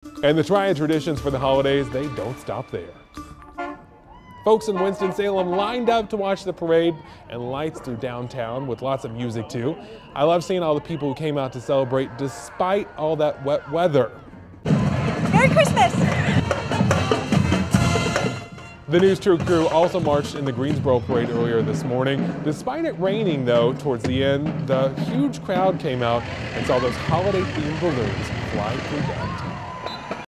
And the Triad traditions for the holidays, they don't stop there. Folks in Winston-Salem lined up to watch the parade and lights through downtown with lots of music too. I love seeing all the people who came out to celebrate despite all that wet weather. Merry Christmas! The News 2 crew also marched in the Greensboro parade earlier this morning. Despite it raining though, towards the end, the huge crowd came out and saw those holiday-themed balloons fly through downtown.